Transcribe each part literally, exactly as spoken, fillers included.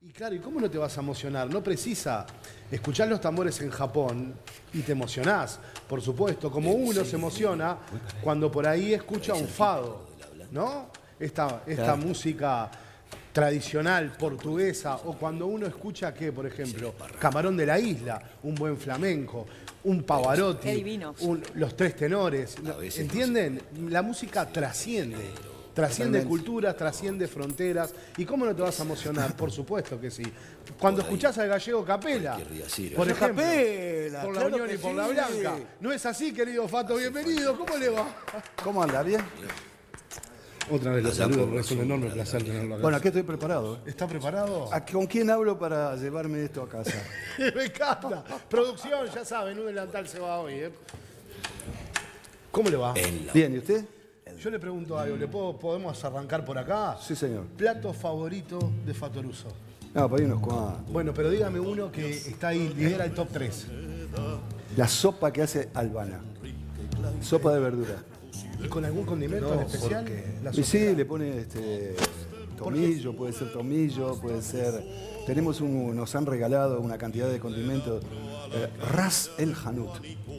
Y claro, ¿y cómo no te vas a emocionar? No precisa escuchar los tambores en Japón y te emocionás, por supuesto, como uno se emociona cuando por ahí escucha un fado, ¿no? Esta, esta claro. música tradicional portuguesa, o cuando uno escucha que, por ejemplo, Camarón de la Isla, un buen flamenco, un Pavarotti, un, los tres tenores, ¿entienden? La música trasciende. Trasciende Totalmente. culturas, trasciende fronteras. ¿Y cómo no te vas a emocionar? Por supuesto que sí. Cuando escuchás al gallego Capela, por ejemplo, Capela, por la claro Unión y por sí. la Blanca. ¿No es así, querido Fato? Bienvenido. ¿Cómo le va? ¿Cómo anda? ¿Bien? Otra vez los saludo, es un enorme placer tenerlo acá. Bueno, aquí estoy preparado. ¿Está preparado? ¿Con quién hablo para llevarme esto a casa? Me encanta. Producción, ya saben, un delantal se va hoy, ¿eh? ¿Cómo le va? Bien, ¿y usted? Yo le pregunto algo, ¿le puedo, ¿podemos arrancar por acá? Sí, señor. ¿Plato favorito de Fatoruso? No, por ahí unos cuantos. Bueno, pero dígame uno que está ahí, lidera el top tres. La sopa que hace Albana. Sopa de verdura. ¿Y con algún condimento no, en especial? La y sí, le pone este, tomillo, puede ser tomillo, puede ser... Tenemos un, nos han regalado una cantidad de condimentos. Eh, Ras el Hanut.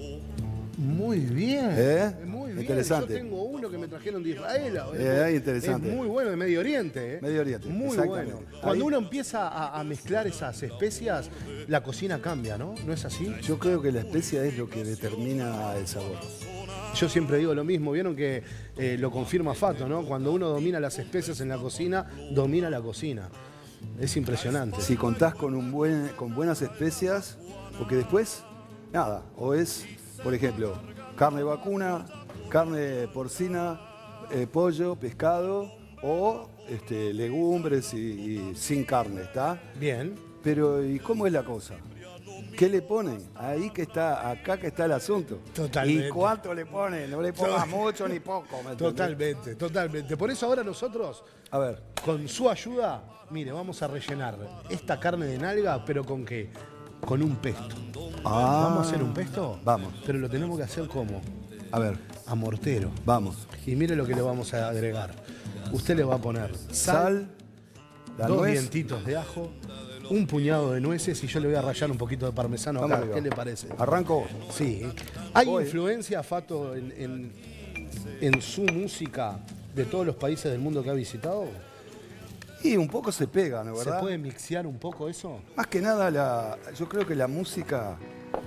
Muy bien. ¿Eh? Muy bien. Interesante. Yo tengo uno que me trajeron de Israel. Eh, es interesante. Es muy bueno, de Medio Oriente. ¿eh? Medio Oriente. Muy bueno. Cuando Ahí... uno empieza a, a mezclar esas especias, la cocina cambia, ¿no? ¿No es así? Yo creo que la especia es lo que determina el sabor. Yo siempre digo lo mismo, vieron que eh, lo confirma Fato, ¿no? Cuando uno domina las especias en la cocina, domina la cocina. Es impresionante. Si contás con, un buen, con buenas especias, porque después, nada, o es... Por ejemplo, carne vacuna, carne porcina, eh, pollo, pescado o este, legumbres y, y sin carne, ¿está? Bien. Pero ¿y cómo es la cosa? ¿Qué le ponen? Ahí que está, acá que está el asunto. Totalmente. ¿Y cuánto le ponen? No le pongas mucho ni poco. ¿me totalmente, totalmente. Por eso ahora nosotros, a ver, con su ayuda, mire, vamos a rellenar esta carne de nalga, pero ¿con qué? Con un pesto. Ah, ¿Vamos a hacer un pesto? Vamos. Pero lo tenemos que hacer ¿cómo? A ver. A mortero. Vamos. Y mire lo que le vamos a agregar. Usted le va a poner sal, sal la dos nuez. dientitos de ajo, un puñado de nueces y yo le voy a rallar un poquito de parmesano acá. ¿Qué le parece? ¿Arranco? Sí. ¿Hay Voy. influencia, Fato, en, en, en su música de todos los países del mundo que ha visitado? Y un poco se pega, ¿no? ¿Verdad? ¿Se puede mixear un poco eso? Más que nada, la, yo creo que la música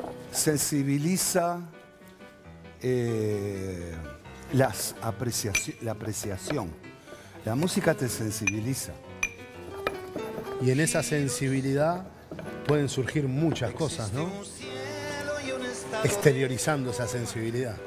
sensibiliza eh, las apreciaci- la apreciación. La música te sensibiliza. Y en esa sensibilidad pueden surgir muchas cosas, ¿no? Exteriorizando esa sensibilidad.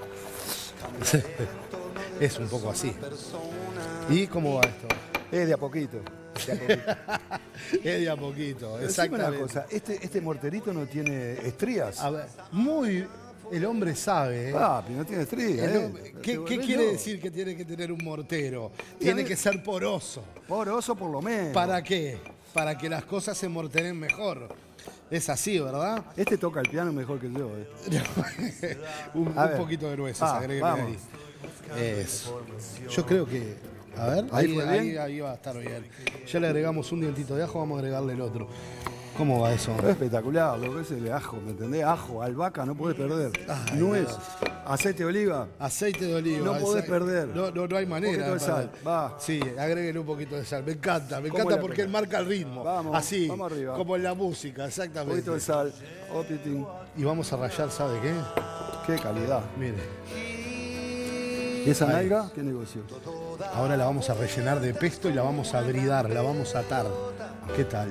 Es un poco así. ¿Y cómo va esto? Es de a poquito. De a poquito. Es de a poquito, Pero exactamente. una cosa, este, este morterito no tiene estrías. A ver, muy... El hombre sabe, ¿eh? Ah, pero no tiene estrías. ¿eh? ¿Qué, ¿qué quiere yo? decir que tiene que tener un mortero? Tiene que ser poroso. Poroso por lo menos. ¿Para qué? Para que las cosas se morteren mejor. Es así, ¿verdad? Este toca el piano mejor que yo, ¿eh? un, un poquito de nueces, ah, agréguele ahí. Es. Yo creo que... A ver, ahí, ahí, ahí, ahí va a estar bien. Ya le agregamos un dientito de ajo, vamos a agregarle el otro. ¿Cómo va eso? Es espectacular, lo que es el ajo, ¿me entendés? Ajo, albahaca, no podés perder. Ay, nuez, Dios. Aceite de oliva. Aceite de oliva. No podés perder. No, no, no hay manera. Un poquito de sal, va. Sí, agréguenle un poquito de sal. Me encanta, me encanta porque él marca el ritmo. Vamos, así, vamos arriba. Como en la música, exactamente. Un poquito de sal. Oh, pitín. Y vamos a rallar, ¿sabe qué? Qué calidad. Mire. ¿Y esa nalga? ¿Qué negocio? Ahora la vamos a rellenar de pesto y la vamos a bridar, la vamos a atar. ¿Qué tal?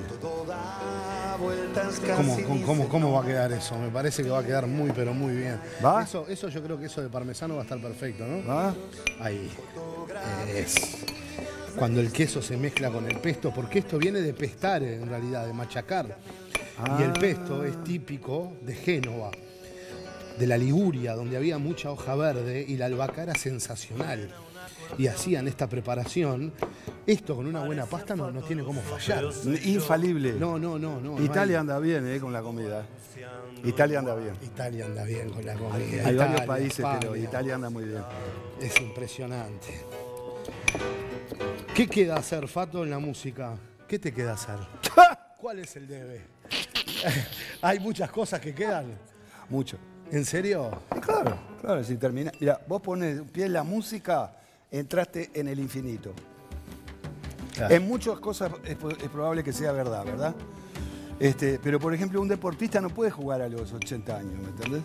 ¿Cómo, cómo, cómo, ¿Cómo va a quedar eso? Me parece que va a quedar muy, pero muy bien. ¿Va? Eso, eso yo creo que eso de parmesano va a estar perfecto, ¿no? ¿Va? Ahí. Es. Cuando el queso se mezcla con el pesto, porque esto viene de pestar en realidad, de machacar. Ah. Y el pesto es típico de Génova, de la Liguria, donde había mucha hoja verde y la albahaca era sensacional. Y hacían esta preparación. Esto con una buena pasta no, no tiene cómo fallar. Infalible. No, no, no. no Italia no anda bien eh, con la comida. Italia anda bien. Italia anda bien con la comida. Hay Italia, varios países, España. Pero Italia anda muy bien. Es impresionante. ¿Qué queda hacer, Fato, en la música? ¿Qué te queda hacer? ¿Cuál es el debe? Hay muchas cosas que quedan. Mucho. ¿En serio? Y claro, claro, si termina. Mira, vos pones un pie en la música, entraste en el infinito. Claro. En muchas cosas es, es probable que sea verdad, ¿verdad? Este, pero, por ejemplo, un deportista no puede jugar a los ochenta años, ¿me entendés?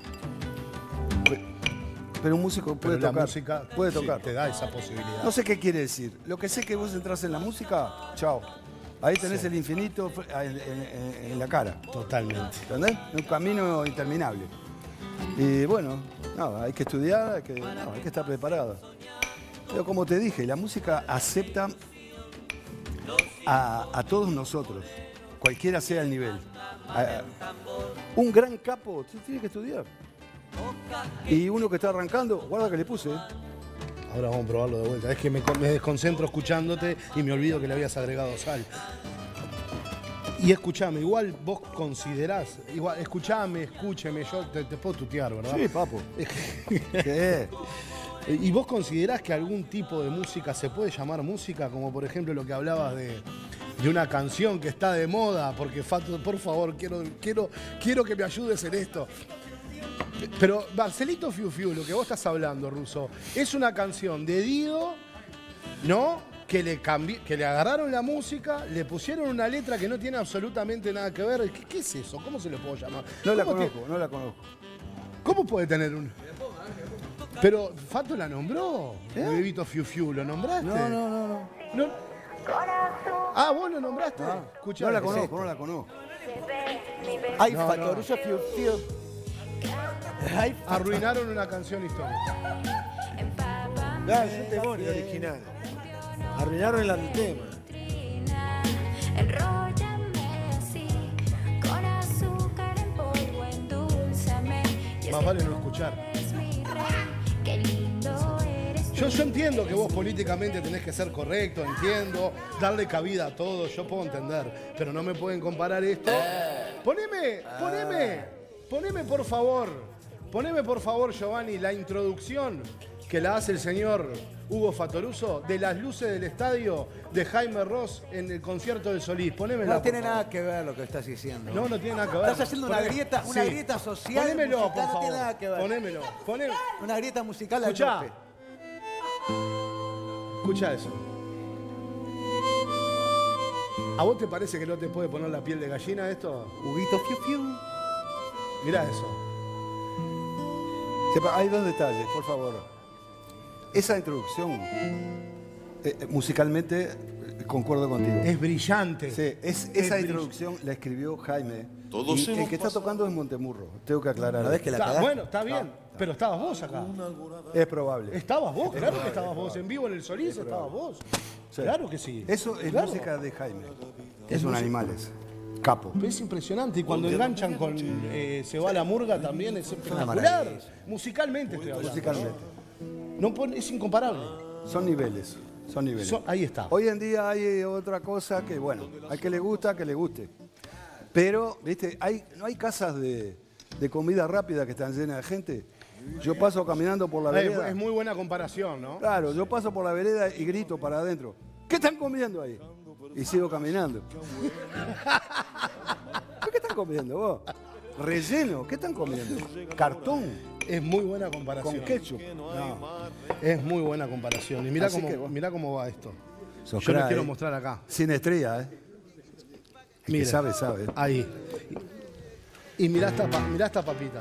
Pero un músico puede Pero tocar. la música puede sí, tocar. te da esa posibilidad. No sé qué quiere decir. Lo que sé es que vos entras en la música, chao. Ahí tenés Sí. el infinito en, en- en la cara. Totalmente. ¿Entendés? Un camino interminable. Y bueno, nada, hay que estudiar, hay que, no, hay que estar preparado. Pero como te dije, la música acepta a, a todos nosotros, cualquiera sea el nivel. A- un gran capo tiene que estudiar. Y uno que está arrancando, guarda que le puse. ¿eh? Ahora vamos a probarlo de vuelta. Es que me, me desconcentro escuchándote y me olvido que le habías agregado sal. Y escuchame, igual vos considerás, igual, escuchame, escúcheme, yo te, te puedo tutear, ¿verdad? Sí, papo. ¿Qué? ¿Y vos considerás que algún tipo de música se puede llamar música? Como por ejemplo lo que hablabas de, de una canción que está de moda, porque Fato, por favor, quiero, quiero, quiero que me ayudes en esto. Pero Marcelito Fiu Fiu, lo que vos estás hablando, Russo, es una canción de Dido, ¿no? Que le, cambi que le agarraron la música, le pusieron una letra que no tiene absolutamente nada que ver. ¿Qué, qué es eso? ¿Cómo se lo puedo llamar? No la ¿Cómo conozco, que- no la conozco. ¿Cómo puede tener un...? Pero Fato la nombró. ¿Eh? Bebito Fiu Fiu, ¿lo nombraste? No, no, no, no. No. Ah, ¿vos lo nombraste? Escuchá, No la ¿qué es conozco, esto? no la conozco. Ay, No, Fatoruso Fiu Fiu. Ay, Arruinaron una canción histórica. ah, es un demonio original. Arruinaron el antema. Enróllame así, con azúcar en polvo, endulzame. Y es Más que vale no tú escuchar. eres mi rey, qué lindo eres Yo, tú. yo entiendo que vos políticamente tenés que ser correcto, entiendo, darle cabida a todo, yo puedo entender, pero no me pueden comparar esto. Poneme, poneme, poneme por favor, poneme por favor, Giovanni, la introducción que la hace el señor Hugo Fatoruso de las luces del estadio de Jaime Ross en el concierto del Solís. Ponémela. No tiene por favor. nada que ver lo que estás diciendo. No, no tiene nada que ver. Estás haciendo una Poné- grieta, una sí. grieta social. Ponémelo, musical, por no favor. tiene nada que ver. Ponémelo. Poné- Una grieta musical al Escuchá. Lope. Escucha eso. ¿A vos te parece que no te puede poner la piel de gallina esto? Huguito Fiu Fiu. Mirá eso. Sepa, hay dos detalles, por favor. Esa introducción, eh, eh, musicalmente, eh, concuerdo contigo. Es brillante. Sí, es, Es esa brill- introducción la escribió Jaime. Todos y el hemos que está tocando es Montemurro, tengo que aclarar. ¿No ves que la Está- cagaste? bueno, está bien, pero estabas vos acá. Es probable. Estabas vos, claro que estabas vos. En vivo en el Solís estabas vos. Sí. Claro que sí. Eso es Claro. música de Jaime. Es Es un música- animales. Capo. Es impresionante. Y cuando enganchan con eh, Se va la murga también es espectacular. maravilla. Musicalmente estoy hablando. Musicalmente. No pone- es incomparable. Son niveles. Son niveles. Son- ahí está. Hoy en día hay otra cosa que, bueno, hay que le gusta, que le guste. Pero, viste, hay, no hay casas de, de comida rápida que están llenas de gente. Yo paso caminando por la Eh, vereda. es muy buena comparación, ¿no? Claro, yo paso por la vereda y grito para adentro. ¿Qué están comiendo ahí? Y sigo caminando. ¿Qué están comiendo vos? Relleno, ¿qué están comiendo? Cartón, Es muy buena comparación. con ketchup. No, Es muy buena comparación. Y mira Así cómo, que, bueno. mirá cómo va esto. sos Yo les crack, quiero eh. mostrar acá. Sin estrella, ¿eh? El que Mira. sabe, sabe. Ahí. Y mirá esta, pa- mirá esta papita.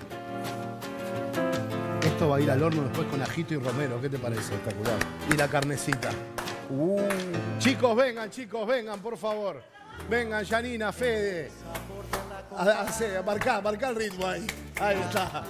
Esto va a ir al horno después con ajito y romero. ¿Qué te parece? Espectacular. Y la carnecita. Uh, Chicos, vengan, chicos, vengan, por favor. Vengan, Janina, Fede. A- hace- Marcá, marcá el ritmo ahí. Ahí está.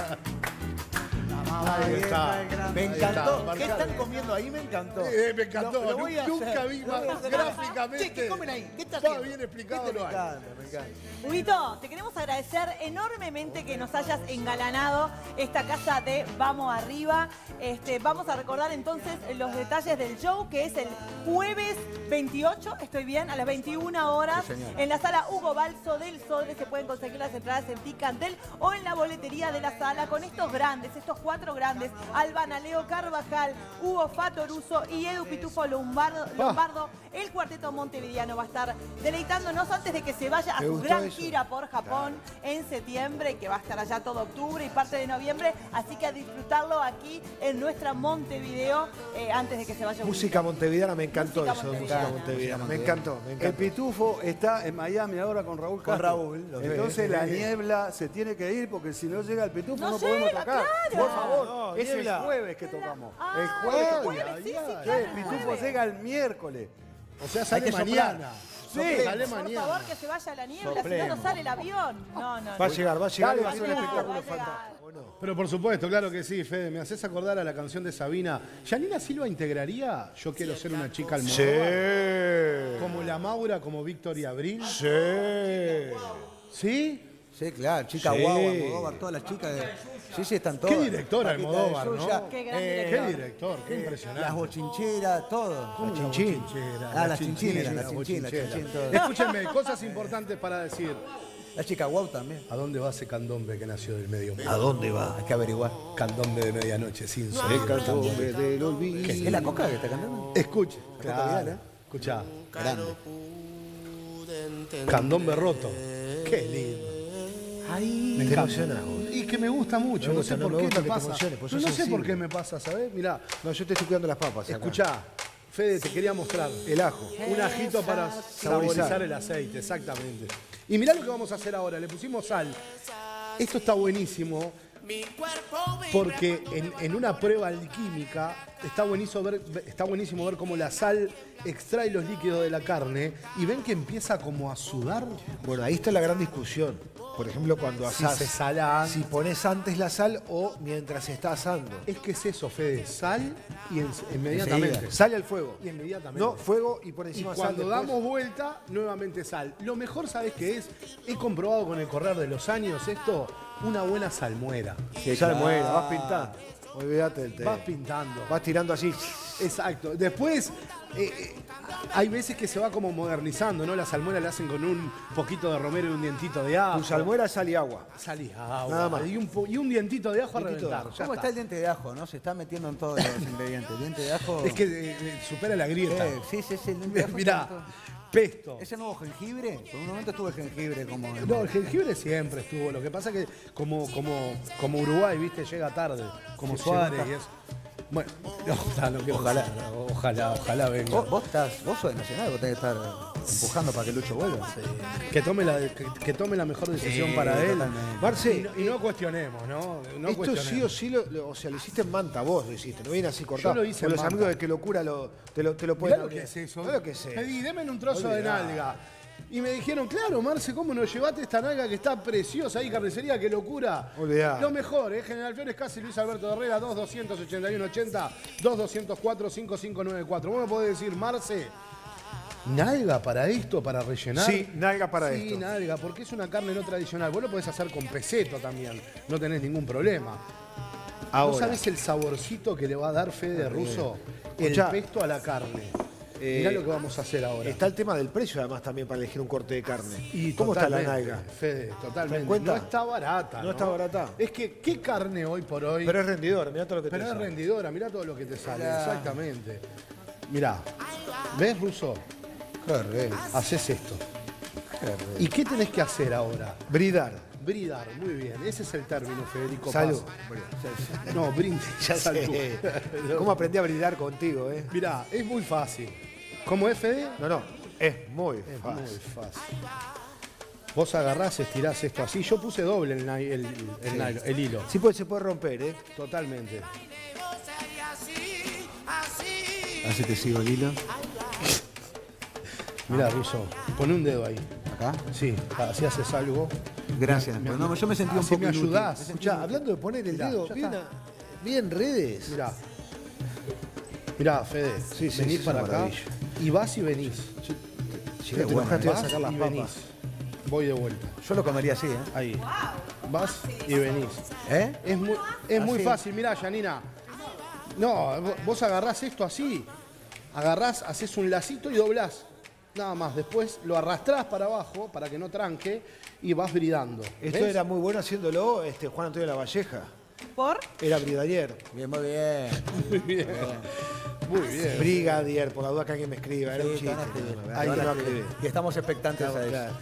Ahí está. Me Ahí encantó. está, ¿Qué marcalo. están comiendo ahí? Me encantó. Eh, me encantó. Lo- lo voy a Nunca hacer. vi Lo más voy a hacer. gráficamente. Che, ¿qué comen ahí? ¿Qué está Está haciendo? bien explicado, Viste, no me hay. encanta, me encanta. Huguito, te queremos agradecer enormemente que nos hayas engalanado esta casa de Vamos Arriba. Este, vamos a recordar entonces los detalles del show, que es el jueves veintiocho, estoy bien, a las veintiuna horas, Sí, señora. en la sala Hugo Balso del Sodre. Se pueden conseguir las entradas en Ticantel o en la boletería de la sala con estos grandes, estos cuatro grandes: Albana, Leo Carvajal, Hugo Fatoruso y Edu Pitufo Lombardo, Lombardo El cuarteto montevideano va a estar deleitándonos antes de que se vaya a Me su gustó gran eso. gira por Japón en septiembre, que va a estar allá todo octubre y parte de noviembre. Así que a disfrutarlo aquí en nuestra Montevideo eh, antes de que se vaya. a Música montevideana, me encantó Música eso de montevideana. música montevideana. Me Música encantó, me El encantó. Pitufo está en Miami ahora con Raúl Con Castro. Raúl, lo Entonces ve. la niebla se tiene que ir porque si no llega el Pitufo no, No podemos llega, tocar. claro. Por favor, No, es niebla. el jueves que tocamos. Ah, el jueves. el que jueves, tocamos. sí, sí, Sí, claro, el el Pitufo jueves. llega el miércoles. O sea, Hay sale que soplar. mañana. Sí. Sale Por mañana. favor, que se vaya la niebla, si no, Soplemos. no sale el avión. No, no, Va a no. llegar, va a llegar y va a Dale, ser un va a espectáculo llegar, va a llegar. fantástico. ¿O no? Pero por supuesto, claro que sí, Fede. Me haces acordar a la canción de Sabina. ¿Yanina Silva integraría Yo quiero ser una chica al Sí. Como la Maura, como Victoria Abril. Sí. ¿Sí? Sí, claro, chica Sí. guagua, Almodóvar, todas las chicas de... Sí, sí, están todas. Qué director Paquita de Almodóvar, Yuya, ¿no? Qué gran eh, Qué director, qué impresionante. Las bochincheras, todo. ¿Cómo Las la chinchín. bochinchera? Ah, La las chinchinas, chinchina, las la chinchinas, las bochinchera. chinchinas, todo. Escúchenme, cosas importantes para decir. La chica guau también. ¿A dónde va ese candombe que nació del medio? ¿A dónde va? Hay que averiguar. Candombe de medianoche, sin sol. El candombe del olvido. ¿Qué? ¿Es la Coca que está cantando? Escuche. Coca Claro. Vidal, ¿eh? Escuchá. Grande. Candombe roto. Qué lindo. Ay, Me te encanta. emocionas vos. Y que me gusta mucho, Me no gusta, sé no por me qué gusta me que te pasa. emociones, pues Pero sos no sé por sensible. qué me pasa, ¿sabés? Mirá, No, yo te estoy cuidando las papas acá. escuchá. Fede, te quería mostrar. El ajo. Un ajito para saborizar el aceite, exactamente. Y mirá lo que vamos a hacer ahora. Le pusimos sal. Esto está buenísimo porque en, en una prueba alquímica está buenísimo, ver, está buenísimo ver cómo la sal extrae los líquidos de la carne y ven que empieza como a sudar. Bueno, ahí está la gran discusión. Por ejemplo, cuando Si asás, se sala si pones antes la sal o mientras se está asando. Es que es eso, Fede. Sal y en- inmediatamente. Enseguida. Sale al fuego. Y inmediatamente. No, fuego y por Y encima sal. cuando después. damos vuelta, nuevamente sal. Lo mejor, ¿sabes qué es? He comprobado con el correr de los años esto, una buena salmuera. Sí, sal muere, vas pintando. Olvídate del té. Vas pintando. Vas tirando así. Exacto. Después, eh, eh, hay veces que se va como modernizando, ¿no? La salmuera la hacen con un poquito de romero y un dientito de ajo. Tu salmuera, sal y agua. Sal y agua. Nada más. Y un, po- y un dientito de ajo a Dientito de reventar. ajo. Ya ¿Cómo está. está el diente de ajo, no? Se está metiendo en todos los ingredientes. Diente de ajo... Es que eh, eh, supera la grieta. Eh, sí, sí, sí. el diente de ajo Mirá, está en todo. pesto. ¿Ese nuevo jengibre? Por un momento estuvo el jengibre como... en- No, el jengibre siempre estuvo. Lo que pasa que como, como, como Uruguay, viste, llega tarde. Como Suárez y eso. Bueno, ojalá, no quiero Ojalá. pensar, ojalá, ojalá venga. Vos, vos estás, vos sos de Nacional, vos tenés que estar empujando para que Lucho vuelva. Que tome la, que, que tome la mejor decisión Sí, para él. totalmente. Marce, Y no, y no cuestionemos, ¿no? No esto sí o cuestionemos. sí, lo, lo- o sea, lo hiciste en manta, vos lo hiciste, no viene así cortado. Yo lo hice O en los manta. amigos de Qué Locura lo, te, lo, te lo Mirá pueden lo que abrir. es eso. Mirá lo que es eso. Pedí, deme un trozo de Olvidá. nalga. Y me dijeron, claro, Marce, ¿cómo nos llevaste esta nalga que está preciosa ahí, carnicería? ¡Qué locura! Olvidá. Lo mejor, ¿eh? General Flores, casi Luis Alberto Herrera, dos dos ocho uno ochenta, dos dos cero cuatro, cinco cinco nueve cuatro. Vos me podés decir, Marce, ¿nalga para esto, para rellenar? Sí, nalga para sí, esto. nalga, porque es una carne no tradicional. Vos lo podés hacer con peseto también, no tenés ningún problema. Ahora. ¿Vos sabés el saborcito que le va a dar Fede Russo? El Escuchá. pesto a la carne. Eh, Mirá lo que vamos a hacer ahora. Está el tema del precio además también para elegir un corte de carne. Y ¿Cómo está la totalmente, nalga? Fede, ¿Te das totalmente. cuenta? No está barata. No está barata. Es que, ¿qué carne hoy por hoy? Pero es rendidor, mirá todo lo que Pero te es sale. rendidora, mirá todo lo que te sale. Mirá. Exactamente. Mirá. ¿Ves, Russo? Qué rey, Haces esto. qué rey. ¿Y qué tenés que hacer ahora? Bridar. Bridar, muy bien. Ese es el término, Federico Salud. Paz. No, brindis. Ya Salud. sé. ¿Cómo aprendí a bridar contigo, eh? Mirá, es muy fácil. ¿Cómo es, Fede? No, no, es muy Es fácil. muy fácil. Vos agarrás, estirás esto así. Yo puse doble el, nai- el, el nylon- el hilo. Sí, puede, se puede romper, ¿eh? Totalmente. Así te sigo el hilo. Mirá, Russo, pon un dedo ahí. Acá. Sí, así haces algo. Gracias. Pero no, yo me sentí un Así poco me inútil. ayudás. Me sentí Escuchá, inútil. hablando de poner el Mirá, dedo, ya bien, está. a- bien redes. Mirá. Mirá, Fede, Sí, sí, venís sí, para es una acá maravilla. y vas y venís. Si no te enojas, te vas a Vas sacar las y papas. venís. Voy de vuelta. Yo lo comería así, ¿eh? Ahí. Vas y venís. ¿Eh? Es muy, es muy Así. fácil, mirá, Janina. No, vo- vos agarrás esto así. Agarrás, haces un lacito y doblás. Nada más. Después lo arrastrás para abajo para que no tranque y vas bridando. Esto ¿Ves? era muy bueno haciéndolo este, Juan Antonio Lavalleja. ¿Por? Era bridayer. Bien, muy bien. Muy bien. Muy bien. Brigadier, por la duda que alguien me escriba. Era un Sí, te van a chiste. escribir. Ahí Te van a lo escribir. Y estamos expectantes a eso.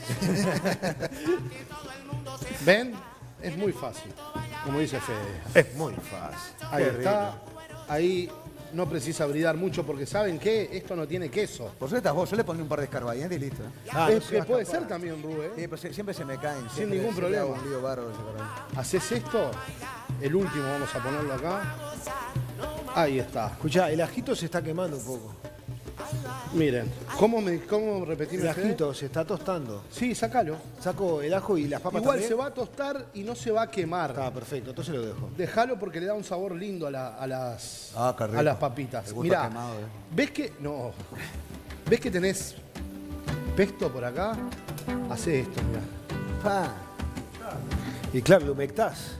¿Ven? Es muy fácil. Como dice Fede. Es muy fácil. Ahí Qué está. rico. Ahí no precisa bridar mucho porque ¿saben qué? Esto no tiene queso. Por suerte estás vos, yo le pongo un par de escarbadientes y listo. ¿eh? Ah, es no se que va a puede escapar. ser también, Rubén. Sí, pero se- siempre se me caen. Sin siempre- ningún siempre hago problema. un lío bárbaro ese carbadiente. Haces esto, el último vamos a ponerlo acá. Ahí está. Escuchá, el ajito se está quemando un poco. Miren, ¿cómo, me, cómo El repetirme? Fede? ajito se está tostando. Sí, sácalo. Saco el ajo y las papas Igual también. se va a tostar y no se va a quemar. Está perfecto, entonces lo dejo. Déjalo porque le da un sabor lindo a, la- a las, Ah, qué rico. a las papitas. El gusto Mirá, quemado, eh. ¿ves que no? ¿Ves que tenés pesto por acá? Hacé esto, mirá. Ah. Y claro, lo humectás.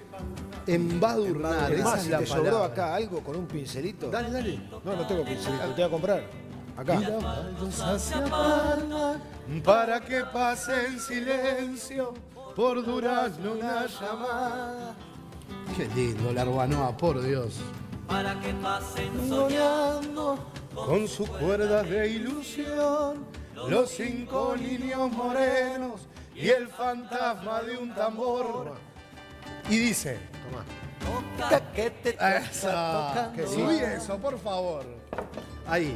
Embadurnar, Es esa más, es si la te sobró palabra. acá algo con un pincelito. Dale, dale. No, no tengo pincelito, te voy a comprar. Acá. Y la baldosa se apaga para que pase en silencio por durazno una llamada. Qué lindo la Arbanoa, por Dios. para que pasen Soñando con sus cuerdas de ilusión, los cinco niños morenos y el fantasma de un tambor. Y dice, Toca que te esa, toca, subí eso, por favor. Ahí.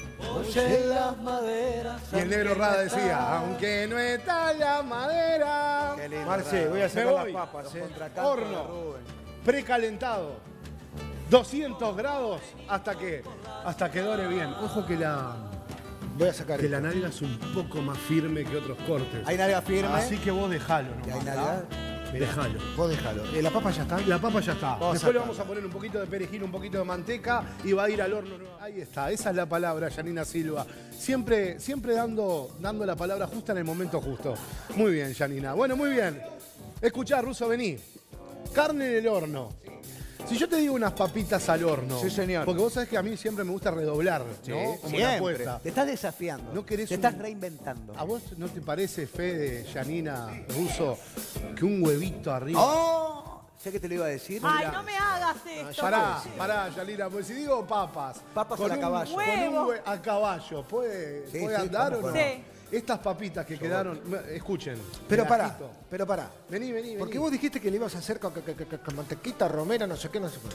oye las maderas. Y el negro Rada decía, aunque no está la madera. Qué lindo, Marce, voy a Me sacar voy. las papas, eh. Horno, precalentado, doscientos grados hasta que, hasta que dore bien. Ojo que la, Voy a sacar que esto. la nalga es un poco más firme que otros cortes. Hay nalga firme. Así que vos dejalo Y nomás. hay nalga. Dejalo. Vos déjalo. Eh, ¿La papa ya está? La papa ya está. Vamos a Después le sacarla. vamos a poner un poquito de perejil, un poquito de manteca y va a ir al horno. Ahí está, esa es la palabra, Yanina Silva. Siempre, siempre dando, dando la palabra justa en el momento justo. Muy bien, Yanina. Bueno, muy bien. Escuchá, Russo, vení. Carne en el horno. Si yo te digo unas papitas al horno. Sí, señor. Porque vos sabés que a mí siempre me gusta redoblar, ¿no? Como una Siempre. apuesta. Te estás desafiando. ¿No querés te un- estás reinventando. ¿A vos no te parece, Fede, Yanina, Russo, que un huevito arriba? ¡Oh! Sé que te lo iba a decir. Ay, no me hagas esto. Pará, pará, Yanina, pues si digo papas. Papas con a un- caballo. Con un Huevo. hue- a caballo, ¿puede, Sí, puede sí, andar o ¿cómo no? no? Sí. Estas papitas que quedaron, escuchen. Pero el pará, ajito. pero pará. Vení, vení, vení. Porque vos dijiste que le ibas a hacer con, con- con- con- con mantequita romera, no sé qué, no sé qué.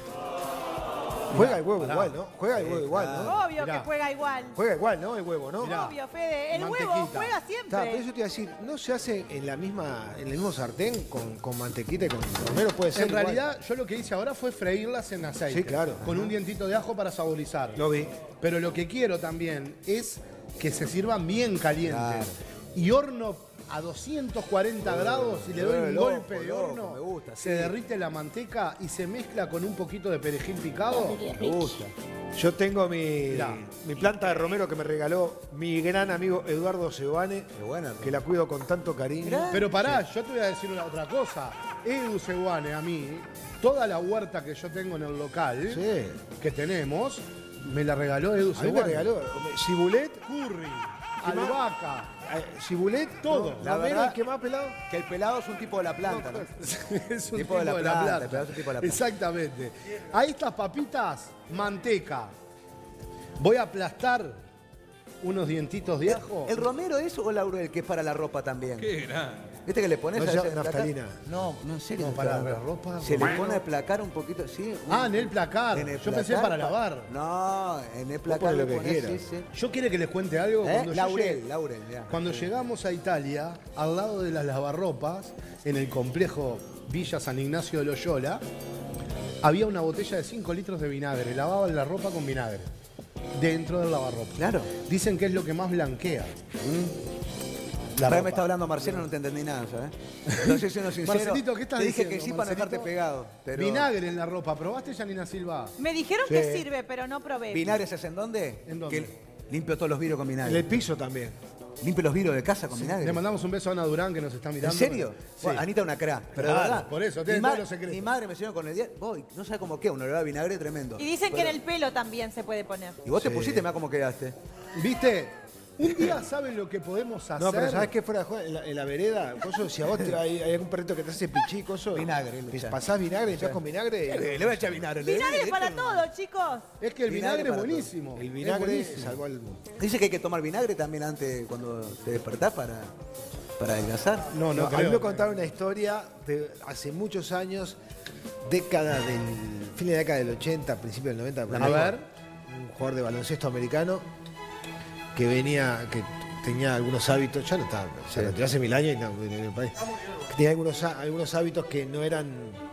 Juega el huevo pará. igual, ¿no? Juega el huevo igual, ¿no? Obvio Mirá. que juega igual. Juega igual, ¿no? El huevo, ¿no? Mirá. Obvio, Fede. El huevo Mantequita. juega Está, pero siempre. eso te iba a decir, ¿no se hace en la misma, en el mismo sartén con, con mantequita y con romero? Puede ser En igual. realidad, yo lo que hice ahora fue freírlas en aceite. Sí, claro. Con un dientito de ajo para saborizar. Lo vi. Pero lo que quiero también es que se sirvan bien calientes. Claro. Y horno a doscientos cuarenta grados y le doy un loco, golpe de loco, horno. me gusta, se sí. derrite la manteca y se mezcla con un poquito de perejil picado. Me gusta. Yo tengo mi, Mirá. mi planta de romero que me regaló mi gran amigo Eduardo Sebane, Qué buena. que la cuido con tanto cariño. Pero pará, yo te voy a decir una otra cosa. Edu Seguane, a mí, toda la huerta que yo tengo en el local, Sí. que tenemos, me la regaló Edu A mí me Seguane. regaló cibulet, Curry, ¿Qué más? albahaca. eh, cibulet, Todo. La La verdad, verdad- ¿y qué más pelado? Que el pelado es un tipo de la planta, ¿no? Es un Tipo de la planta, el pedazo tipo de la planta. Exactamente. A estas papitas, manteca. Voy a aplastar unos dientitos de ajo. ¿El romero es o laurel que es para la ropa también? Qué grande. ¿Viste que le pones No a se veces llama en placar? naftalina. No, no, en serio. No, para la ropa. Se le romero. pone a placar un poquito, sí. un- Ah, en el placar. en el Yo pensé placar para lavar. No, en el placar ponés lo le que pones, quieras. sí, sí. Yo quiero que les cuente algo. ¿Eh? Cuando yo Laurel, llegué- laurel, ya. Cuando llegamos a Italia, al lado de las lavarropas, en el complejo Villa San Ignacio de Loyola, había una botella de cinco litros de vinagre. Lavaban la ropa con vinagre. Dentro del lavarropa. Claro. Dicen que es lo que más blanquea. La Ahora ropa. me está hablando Marcelo, no te entendí nada, ¿sabes? No sé si uno sincero. Marcelito, ¿qué estás Te dije diciendo, que sí para no dejarte Marcelito? pegado. Pero... Vinagre en la ropa. ¿Probaste, Yanina Silva? Me dijeron Sí. que sirve, pero no probé. ¿Vinagre se hace en dónde? ¿En dónde? Que limpio todos los vidrios con En el vinagre. piso también. Limpio los vidrios de casa con vinagre. Le mandamos un beso a Ana Durán que nos está mirando. ¿En serio? Sí. Bueno, Anita una cra. Pero de Claro, verdad. por eso, mi, tiene ma- todos los secretos. mi madre me enseñó con el día. Voy, no sabe cómo qué, uno le da vinagre tremendo. Y dicen que en Pero- el pelo también se puede poner. Y vos te pusiste, mira cómo quedaste. ¿Viste? Un día, ¿saben lo que podemos hacer? No, pero ¿sabes qué fuera de juego? En la, en la vereda, coso, si a vos te, hay, hay algún perrito que te hace pichí, coso. Vinagre, le que echás. pasás vinagre, echás con vinagre. Le, le voy a echar vinagre. le- Vinagre le- para le- todo, chicos. Es que el vinagre, Vinagre es para buenísimo. El es vinagre buenísimo. salvó al mundo. Dice que hay que tomar vinagre también antes cuando te despertás para, para adelgazar. No, no, No, a mí creo. me contaron una historia de hace muchos años, década del fin de la década del ochenta, principio del noventa. por A ahí, ver. Un jugador de baloncesto americano que venía, que tenía algunos hábitos, ya no está, se retiró hace mil años y no, en el país. Que tenía algunos, há- algunos hábitos que no eran,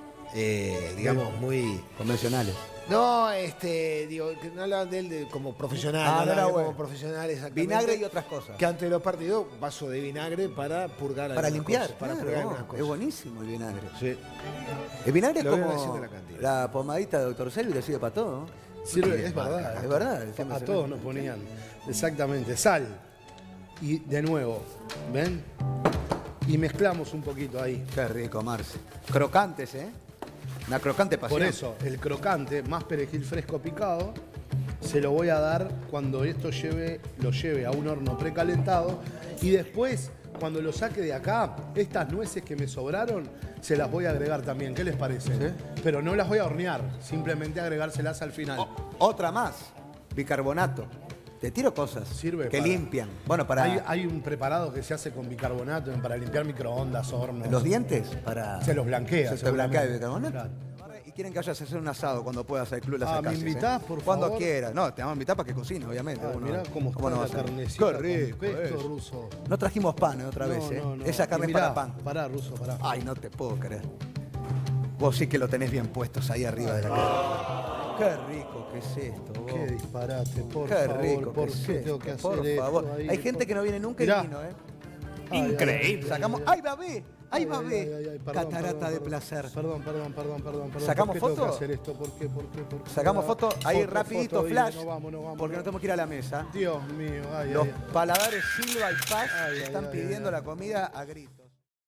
eh, digamos, muy. Convencionales. No, este, digo, que no hablaban de él de- como profesional, Ah, no no hablaban era de él bueno. como profesional, exactamente. Vinagre y otras cosas. Que antes de los partidos, vaso de vinagre para purgar Para algunas limpiar. cosas, para claro, purgar algunas cosas. es buenísimo el vinagre. Sí. El vinagre es Lo vieron haciendo como la cantidad. la pomadita de doctor Selvi, le sirve para todo. ¿no? Sirve, es verdad. Es verdad. A todos nos ponían. Exactamente. Sal. Y de nuevo, ¿ven? Y mezclamos un poquito ahí. Qué rico, Marce. Crocantes, ¿eh? Una crocante pasión. Por eso, el crocante más perejil fresco picado se lo voy a dar cuando esto lleve, lo lleve a un horno precalentado y después, cuando lo saque de acá, estas nueces que me sobraron, se las voy a agregar también. ¿Qué les parece? Pero no las voy a hornear, simplemente agregárselas al final. O- otra más. Bicarbonato. Te tiro cosas Sirve que para- limpian. Bueno, para Hay, hay un preparado que se hace con bicarbonato para limpiar microondas, hornos. los dientes, para... Se los blanquea. Se te blanquea el seguramente. bicarbonato. Claro. Y quieren que vayas a hacer un asado cuando puedas al Club Las Ah, ¿me Acacias, invitás, ¿eh? por Cuando favor? quieras. No, te vamos a invitar para que cocines, obviamente. Ah, Uno- mirá cómo está no la va a ser? carnecita. Qué con rico pesto, eso. ruso. No trajimos pan eh, otra No, vez, ¿eh? no, no. Esa carne Y es para mirá, pan. Pará, ruso, pará. Ay, no te puedo creer. Vos sí que lo tenés bien puestos ahí arriba de la cara. Qué rico que es esto, vos. Qué disparate, por Qué favor. rico ¿Por que es qué esto, tengo que hacer por esto favor. ahí? Hay gente que no viene nunca Mirá. y vino, ¿eh? Ay, Increíble. ay, ay, Sacamos. ay, ¡Ay, babé! ¡Ay, Ay, babé! ay, ay, ay, perdón, Catarata perdón, de perdón. placer. Perdón, perdón, perdón, perdón. perdón. ¿Sacamos ¿Por qué tengo foto? que hacer esto? ¿Por qué? ¿Por qué? ¿Por qué? Sacamos foto ahí Foto, rapidito, foto, flash. No vamos, no vamos. Porque no tenemos que ir a la mesa. Dios mío, ay, Los ay. paladares Silva y Paz Ay, ay, están ay, pidiendo ay, la ay. comida a gritos.